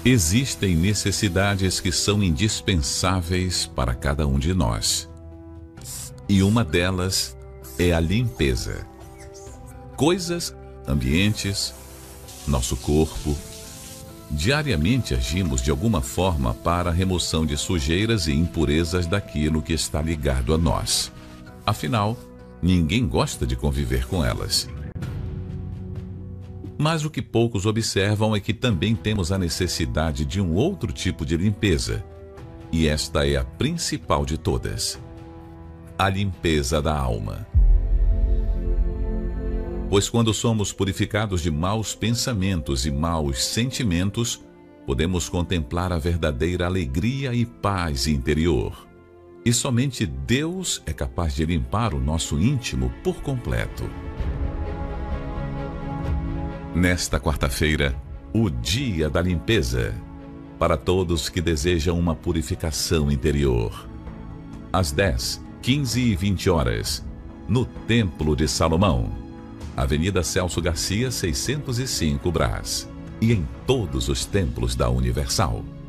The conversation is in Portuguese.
Existem necessidades que são indispensáveis para cada um de nós. E uma delas é a limpeza. Coisas, ambientes, nosso corpo. Diariamente agimos de alguma forma para a remoção de sujeiras e impurezas daquilo que está ligado a nós. Afinal, ninguém gosta de conviver com elas. Mas o que poucos observam é que também temos a necessidade de um outro tipo de limpeza. E esta é a principal de todas: a limpeza da alma. Pois quando somos purificados de maus pensamentos e maus sentimentos, podemos contemplar a verdadeira alegria e paz interior. E somente Deus é capaz de limpar o nosso íntimo por completo. Nesta quarta-feira, o dia da limpeza, para todos que desejam uma purificação interior. Às 10, 15 e 20 horas, no Templo de Salomão, Avenida Celso Garcia, 605 Brás, e em todos os templos da Universal.